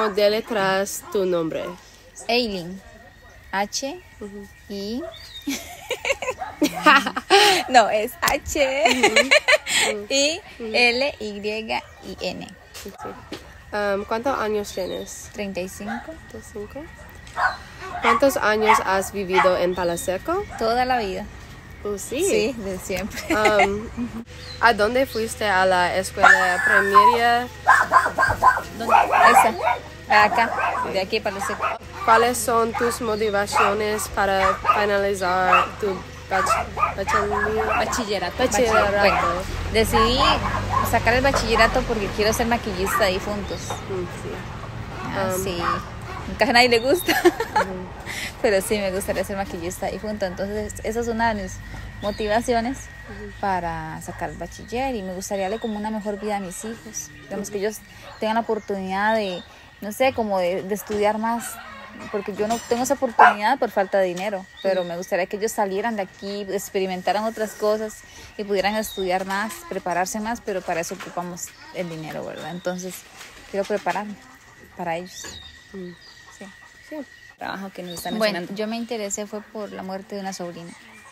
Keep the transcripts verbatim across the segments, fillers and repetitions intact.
¿Cómo deletras tu nombre? Eileen. H, uh-huh. I. No, es H, uh-huh. I, uh-huh. L, Y, I, N. Sí. Um, ¿Cuántos años tienes? treinta y cinco. treinta y cinco. ¿Cuántos años has vivido en Palo Seco? Toda la vida. Uh, sí. Sí, de siempre. Um, ¿A dónde fuiste a la escuela primaria? ¿Dónde? Esa, de acá, de aquí Palo Seco. ¿Cuáles son tus motivaciones para finalizar tu bach bachiller bachillerato? bachillerato? Bueno, decidí sacar el bachillerato porque quiero ser maquillista de difuntos. Mm, sí. Ah, um, sí. Casi a nadie le gusta, uh-huh. Pero sí me gustaría ser maquillista y punto. Entonces esa es una de mis motivaciones uh-huh. para sacar el bachiller y me gustaría darle como una mejor vida a mis hijos. Digamos uh-huh. que ellos tengan la oportunidad de, no sé, como de, de estudiar más, porque yo no tengo esa oportunidad por falta de dinero, pero uh-huh. me gustaría que ellos salieran de aquí, experimentaran otras cosas y pudieran estudiar más, prepararse más, pero para eso ocupamos el dinero, ¿verdad? Entonces quiero prepararme para ellos. Uh-huh. Sí. Sí. Trabajo que nos están mencionando. Bueno, yo me interesé fue por la muerte de una sobrina.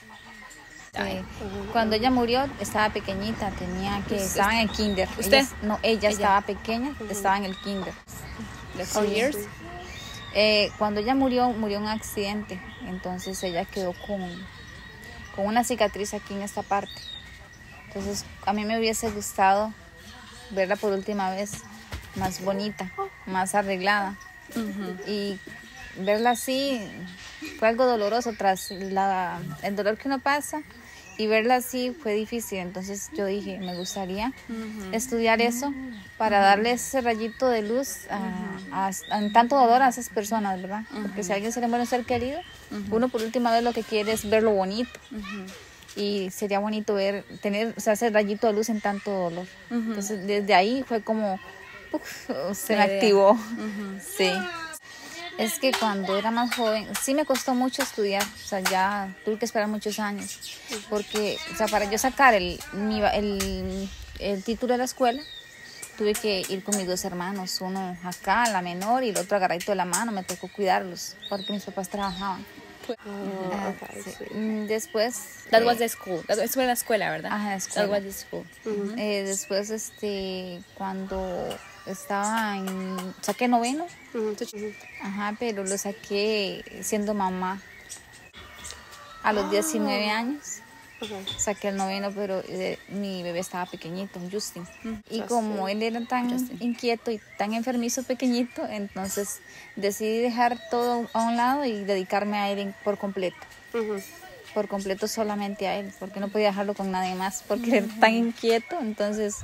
Ay. Uh-huh. Cuando ella murió estaba pequeñita, tenía que estaba en el kinder. ¿Usted? Ella, no, ella, ella estaba pequeña, uh-huh. estaba en el kinder. ¿Four years? Sí. Eh, cuando ella murió, murió en un accidente, entonces ella quedó con, con una cicatriz aquí en esta parte. Entonces a mí me hubiese gustado verla por última vez más bonita, más arreglada. Uh-huh. Y verla así fue algo doloroso tras la, el dolor que uno pasa, y verla así fue difícil. Entonces yo dije, me gustaría uh-huh. estudiar eso para uh-huh. darle ese rayito de luz a, uh-huh. a, a, en tanto dolor a esas personas, ¿verdad? Uh-huh. Porque si a alguien se le muere un ser querido, uh-huh. uno por última vez lo que quiere es verlo bonito. Uh-huh. Y sería bonito ver, tener, o sea, ese rayito de luz en tanto dolor. Uh-huh. Entonces desde ahí fue como uf, se me activó. Uh-huh. Sí. Es que cuando era más joven, sí me costó mucho estudiar, o sea, ya tuve que esperar muchos años, porque, o sea, para yo sacar el, mi, el, el título de la escuela, tuve que ir con mis dos hermanos, uno acá, la menor, y el otro agarradito de la mano, me tocó cuidarlos, porque mis papás trabajaban. Oh, okay, sí. sí. Después that eh, was the school. That was la escuela, ¿verdad? Ajá, la escuela. That was the school. Uh-huh. eh, después, este, cuando estaba en, saqué noveno, uh-huh. ajá, pero lo saqué siendo mamá a los oh. diecinueve años. Uh-huh. Saqué el noveno, pero eh, mi bebé estaba pequeñito, Justin. Uh-huh. Y como él era tan Justin. inquieto y tan enfermizo pequeñito, entonces decidí dejar todo a un lado y dedicarme a él por completo. Uh-huh. Por completo solamente a él, porque no podía dejarlo con nadie más, porque uh-huh. era tan inquieto, entonces...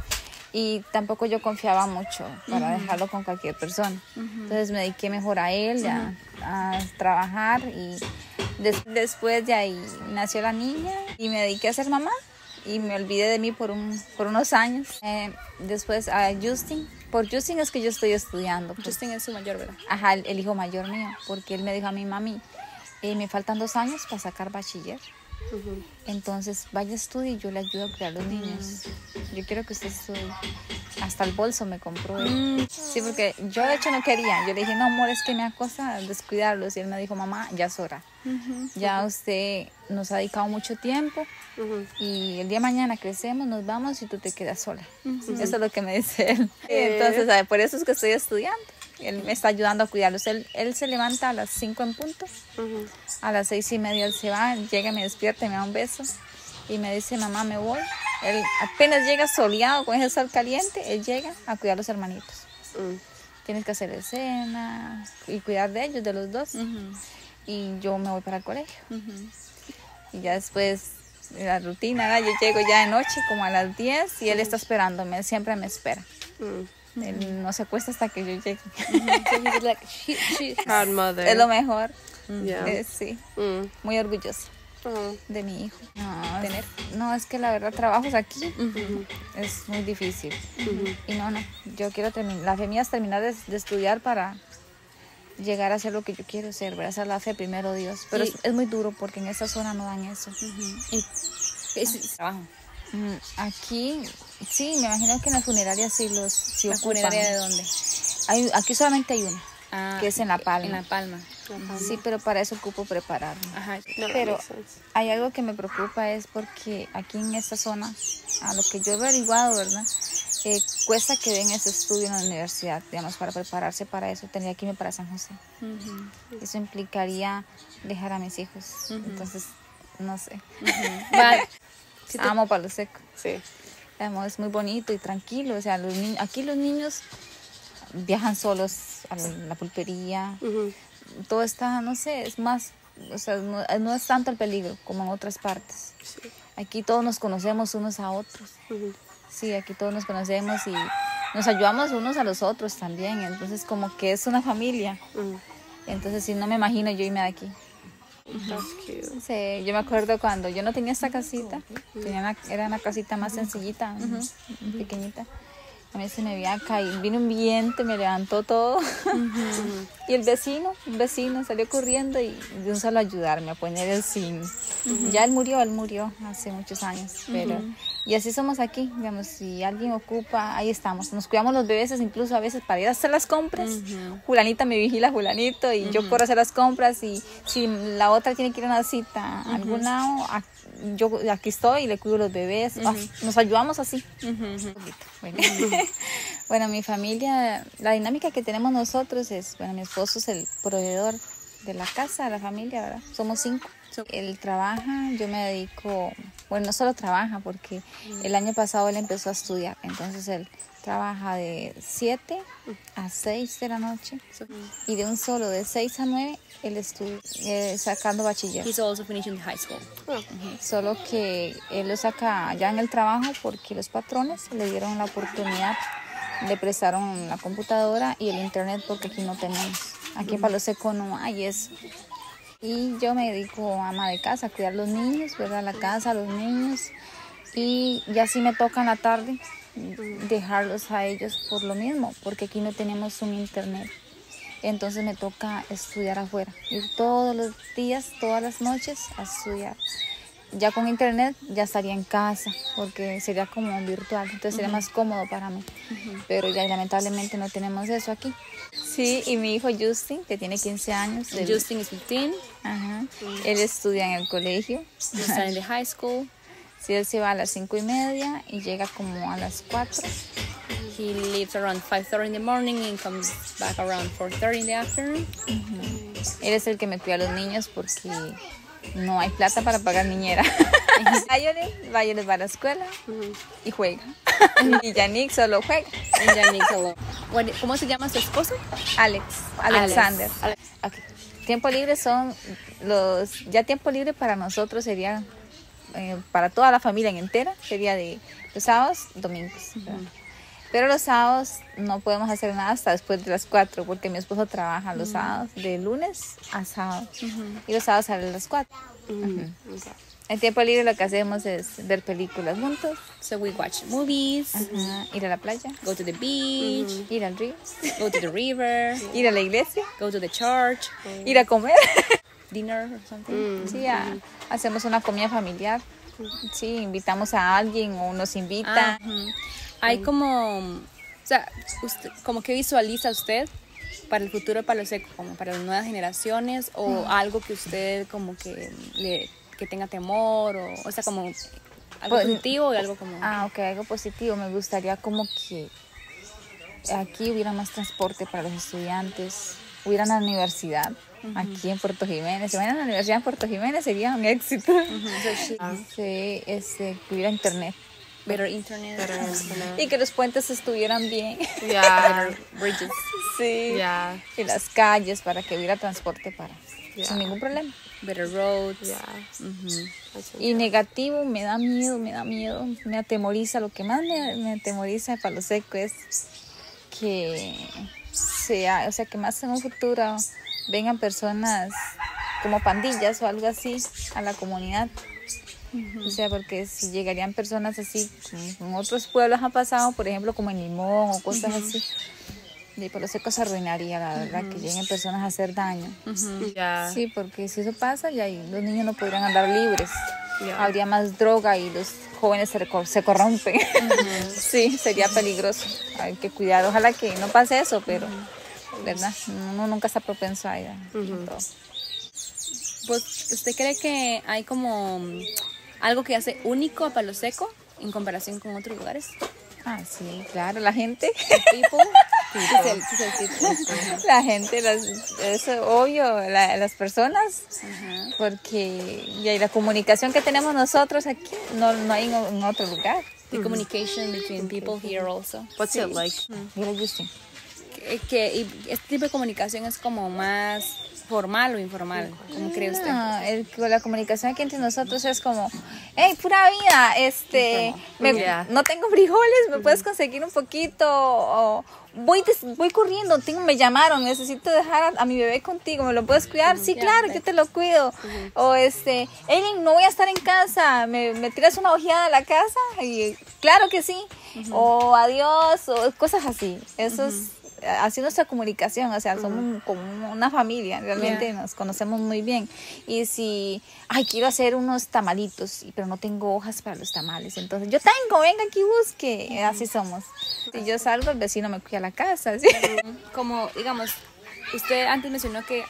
Y tampoco yo confiaba mucho para uh-huh. dejarlo con cualquier persona. Uh-huh. Entonces me dediqué mejor a él, uh-huh. a, a trabajar, y des- después de ahí nació la niña y me dediqué a ser mamá y me olvidé de mí por, un, por unos años. Eh, después a Justin, por Justin es que yo estoy estudiando. Pues. Justin es su mayor, ¿verdad? Ajá, el, el hijo mayor mío, porque él me dijo a mi mami, eh, me faltan dos años para sacar bachiller. Uh-huh. Entonces vaya, estudie y yo le ayudo a criar a los niños. Uh-huh. Yo quiero que usted estudie. Hasta el bolso me compró él. Uh-huh. Sí, porque yo de hecho no quería. Yo le dije, no amor, es que me acosa descuidarlos. Y él me dijo, mamá, ya es hora. Uh-huh. Ya usted nos ha dedicado mucho tiempo. Uh-huh. Y el día de mañana crecemos, nos vamos y tú te quedas sola. Uh-huh. Eso es lo que me dice él. Eh. Entonces, ¿sabe? Por eso es que estoy estudiando. Él me está ayudando a cuidarlos. Él, él se levanta a las cinco en punto. Uh-huh. A las seis y media él se va, llega, me despierta, me da un beso y me dice, mamá, me voy. Él apenas llega soleado con ese sol caliente, él llega a cuidar a los hermanitos. Uh-huh. Tienes que hacer cena y cuidar de ellos, de los dos. Uh-huh. Y yo me voy para el colegio. Uh-huh. Y ya después, la rutina, ¿verdad? Yo llego ya de noche como a las diez y uh-huh. él está esperándome, él siempre me espera. Uh-huh. Él no se acuesta hasta que yo llegue. Uh-huh. like, she, she, proud mother. Es lo mejor. Yeah. Eh, sí, mm. muy orgullosa uh-huh. de mi hijo. No, tener, no, es que la verdad trabajos aquí uh-huh. es muy difícil. Uh-huh. Y no, no, yo quiero terminar, la fe mía es terminar de, de estudiar para llegar a ser lo que yo quiero ser, voy a hacer la fe primero Dios. Pero es, es muy duro porque en esta zona no dan eso. Uh-huh. ¿Y es trabajo? Aquí, sí, me imagino que en las funerarias sí los sí ¿La ocupan. funeraria de dónde? Hay, aquí solamente hay una, Ah, que es en La Palma. En La Palma. Sí, pero para eso ocupo prepararme. Ajá. No, Pero makes sense. hay algo que me preocupa es porque aquí en esta zona, a lo que yo he averiguado, ¿verdad? Eh, cuesta que den ese estudio en la universidad, digamos, para prepararse para eso, tendría que irme para San José. Ujú. Eso implicaría dejar a mis hijos. Entonces, no sé. Va, sí te- Amo Palo Seco. Sí. Además, es muy bonito y tranquilo. O sea, los ni- aquí los niños viajan solos a la, la pulpería. Ujú. Todo está, no sé, es más, o sea, no, no es tanto el peligro como en otras partes. Sí. Aquí todos nos conocemos unos a otros. Ujú. Sí, aquí todos nos conocemos y nos ayudamos unos a los otros también. Entonces, como que es una familia. Ujú. Entonces, si no me imagino yo irme de aquí. That's cute. Sí, yo me acuerdo cuando yo no tenía esta casita, tenía una- era una casita más sencillita, pequeñita. A mí se me había caído, vino un viento, me levantó todo. Y el vecino, un vecino salió corriendo y de un solo ayudarme a poner el zinc. Ya él murió, él murió hace muchos años, pero y así somos aquí, digamos, si alguien ocupa, ahí estamos. Nos cuidamos los bebés incluso a veces para ir a hacer las compras. Julanita me vigila, Julanito, y yo corro a hacer las compras y si la otra tiene que ir a una cita a algún lado, a- yo aquí estoy y le cuido los bebés. Ah, nos ayudamos así. Bueno. Bueno, mi familia, la dinámica que tenemos nosotros es, bueno, mi esposo es el proveedor de la casa, de la familia, ¿verdad? Somos cinco. Él trabaja, yo me dedico, bueno, no solo trabaja, porque el año pasado él empezó a estudiar, entonces él trabaja de siete a seis de la noche y de un solo, de seis a nueve, él estudia, eh, sacando bachiller. He's also finishing the high school. Solo que él lo saca ya en el trabajo porque los patrones le dieron la oportunidad, le prestaron la computadora y el internet porque aquí no tenemos. Aquí en Palo Seco no hay eso. Y yo me dedico a ama de casa, a cuidar a los niños, ¿verdad? La casa, a los niños. Y ya sí me toca en la tarde dejarlos a ellos por lo mismo, porque aquí no tenemos un internet. Entonces me toca estudiar afuera, ir todos los días, todas las noches a estudiar. Ya con internet ya estaría en casa, porque sería como virtual, entonces sería más cómodo para mí. Pero ya lamentablemente no tenemos eso aquí. Sí, y mi hijo Justin, que tiene quince años. And él- Justin is fifteen. Ajá, él estudia en el colegio. He's starting the high school. Sí, él se va a las cinco y media y llega como a las cuatro. He leaves around five thirty in the morning and comes back around four thirty in the afternoon. Él es el que me cuida a los niños porque no hay plata para pagar niñera. Violet, Violet va a la escuela y juega. Y Yannick solo juega. And Yannick alone. What- ¿Cómo se llama su esposo? Alex, Alexander. Alex. Ok. Tiempo libre son los, ya tiempo libre para nosotros sería, eh, para toda la familia entera, sería de los sábados, domingos. ¿verdad? Pero los sábados no podemos hacer nada hasta después de las cuatro, porque mi esposo trabaja los sábados, de lunes a sábado. Y los sábados sale a las cuatro. Okay. En tiempo libre lo que hacemos es ver películas juntos, So we watch movies, ajá, ir a la playa, go to the beach, ir al río, go to the river, ir a la iglesia, go to the church, ir a comer. dinner or something. Sí, a- hacemos una comida familiar. Sí, invitamos a alguien o nos invita. Ah, ujú. Hay como, o sea, usted, como que visualiza usted para el futuro de Palo Seco, como para las nuevas generaciones, o algo que usted como que le, que tenga temor, o, o sea, como algo Pues, positivo y algo como... Ah, ok, algo positivo. Me gustaría como que aquí hubiera más transporte para los estudiantes, hubiera una universidad aquí en Puerto Jiménez. Si van a la universidad en Puerto Jiménez sería un éxito. Sí, este, que hubiera internet. Better internet, Better internet. Y que los puentes estuvieran bien. Yeah. bridges. Sí. Yeah. Y las calles para que hubiera transporte para Yeah. sin ningún problema. Better roads. Yeah. Ujú. Y negativo, me da miedo, me da miedo, me atemoriza. Lo que más me, me atemoriza de Palo Seco es que sea, o sea, que más en un futuro vengan personas como pandillas o algo así a la comunidad. O sea, porque si llegarían personas así, como en otros pueblos ha pasado, por ejemplo, como en Limón o cosas así, de Palo Seco se arruinaría, la verdad, que lleguen personas a hacer daño. Yeah. Sí, porque si eso pasa, ya ahí los niños no podrían andar libres. Yeah. habría más droga y los jóvenes se, recor- se corrompen. Uh-huh. Sí, sería peligroso. Hay que cuidar. Ojalá que no pase eso, pero, uh-huh. ¿verdad? Uno nunca está propenso a ella. Uh-huh. Pues, ¿usted cree que hay como algo que hace único a Palo Seco en comparación con otros lugares? Ah, sí, claro, la gente. People. People. Sí, sí, sí, sí. La gente, las, es obvio, la, las personas, uh-huh. porque y la comunicación que tenemos nosotros aquí no, no hay en, en otro lugar. The mm-hmm. communication between people here also. What's sí. it like? Mira, Justin. Que, que y este tipo de comunicación es como más formal o informal, ¿cómo cree usted? No, el, la comunicación aquí entre nosotros es como, hey, pura vida, este, me, yeah. no tengo frijoles, ¿me puedes conseguir un poquito? O voy, voy corriendo, tengo, me llamaron, necesito dejar a, a mi bebé contigo, ¿me lo puedes cuidar? Sí, claro, yo te lo cuido. O este, Eileen, no voy a estar en casa, ¿me, me tiras una ojeada a la casa? Y claro que sí. Uh-huh. O adiós, o cosas así. Eso uh-huh. es así nuestra comunicación, o sea, uh-huh. somos como una familia, realmente yeah. nos conocemos muy bien. Y si, ay, quiero hacer unos tamalitos, pero no tengo hojas para los tamales, entonces yo tengo, venga aquí, busque. Uh-huh. Así somos. Si yo salgo, el vecino me cuida la casa. ¿Sí? Uh-huh. Como, digamos, usted antes mencionó que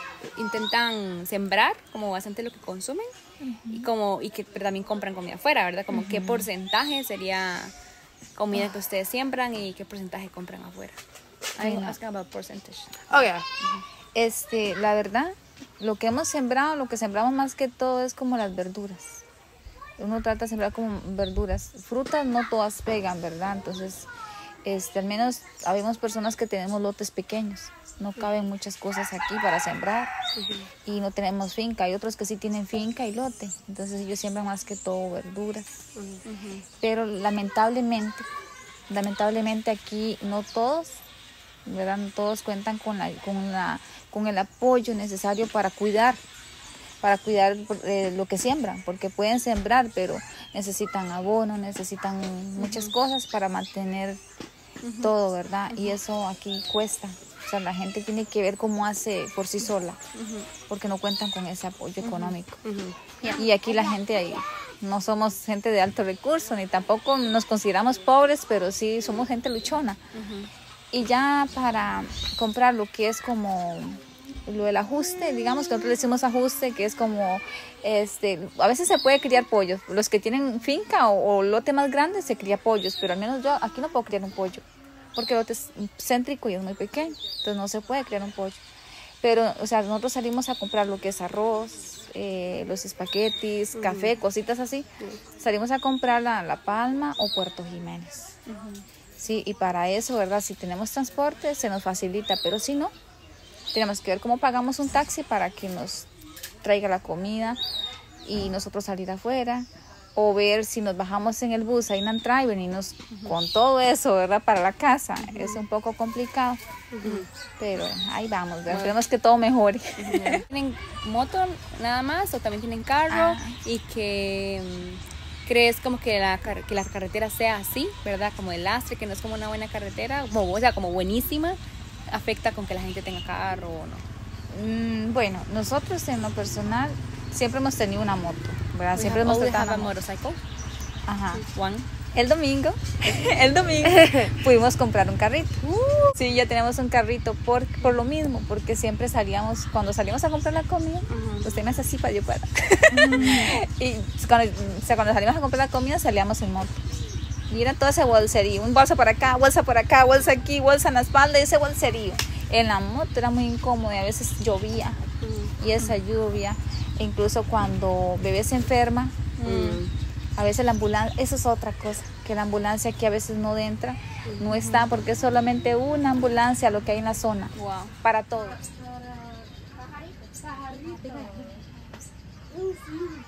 intentan sembrar como bastante lo que consumen uh-huh. y como y que también compran comida afuera, ¿verdad? Como uh-huh. qué porcentaje sería comida uh-huh. que ustedes siembran y qué porcentaje compran afuera. I'm asking about percentage. Oh, yeah. Uh-huh. Este, la verdad, lo que hemos sembrado, lo que sembramos más que todo es como las verduras. Uno trata de sembrar como verduras. Frutas no todas pegan, ¿verdad? Entonces, este, al menos habemos personas que tenemos lotes pequeños. No caben muchas cosas aquí para sembrar. Uh-huh. Y no tenemos finca. Hay otros que sí tienen finca y lote. Entonces ellos siembran más que todo verduras. Uh-huh. Pero lamentablemente, lamentablemente aquí no todos, ¿verdad? No todos cuentan con la, con la, con el apoyo necesario para cuidar, para cuidar eh, lo que siembran, porque pueden sembrar, pero necesitan abono, necesitan uh-huh. muchas cosas para mantener uh-huh. todo, ¿verdad? Uh-huh. Y eso aquí cuesta. O sea, la gente tiene que ver cómo hace por sí sola, uh-huh. porque no cuentan con ese apoyo uh-huh. económico. Uh-huh. Yeah. Y aquí la gente ahí, no somos gente de alto recurso, ni tampoco nos consideramos pobres, pero sí somos gente luchona. Uh-huh. Y ya para comprar lo que es como lo del ajuste, digamos que nosotros decimos ajuste, que es como, este, a veces se puede criar pollos. Los que tienen finca o, o lote más grande se cría pollos, pero al menos yo aquí no puedo criar un pollo, porque el lote es céntrico y es muy pequeño, entonces no se puede criar un pollo. Pero, o sea, nosotros salimos a comprar lo que es arroz, eh, los espaguetis, uh-huh. café, cositas así. Uh-huh. Salimos a comprar la, la Palma o Puerto Jiménez. Uh-huh. Sí, y para eso, ¿verdad? Si tenemos transporte, se nos facilita, pero si no, tenemos que ver cómo pagamos un taxi para que nos traiga la comida y nosotros salir afuera, o ver si nos bajamos en el bus, ahí en el driver y nos, uh-huh. con todo eso, ¿verdad? Para la casa, uh-huh. es un poco complicado, uh-huh. pero ahí vamos, ¿verdad? Esperemos que todo mejore. Uh-huh. ¿Tienen moto nada más o también tienen carro? Ah. Y que... ¿Crees como que la, que la carretera sea así, verdad? Como de lastre, que no es como una buena carretera, como, o sea, como buenísima, afecta con que la gente tenga carro o no? Mm, bueno, nosotros en lo personal siempre hemos tenido una moto, ¿verdad? We siempre hemos tenido una motorcycle. Ajá. One. El domingo, el domingo pudimos comprar un carrito. Uh, sí, ya tenemos un carrito por, por lo mismo, porque siempre salíamos, cuando salíamos a comprar la comida, uh-huh. pues tenías así para yo para. Uh-huh. Y cuando, o sea, cuando salimos a comprar la comida salíamos en moto. Y era todo ese bolserío, un bolso por acá, bolsa por acá, bolsa aquí, bolsa en la espalda, y ese bolserío. En la moto era muy incómodo y a veces llovía, uh-huh. y esa lluvia, e incluso cuando bebé se enferma, uh-huh. a veces la ambulancia, eso es otra cosa, que la ambulancia aquí a veces no entra, no está, porque es solamente una ambulancia lo que hay en la zona, wow. para todos.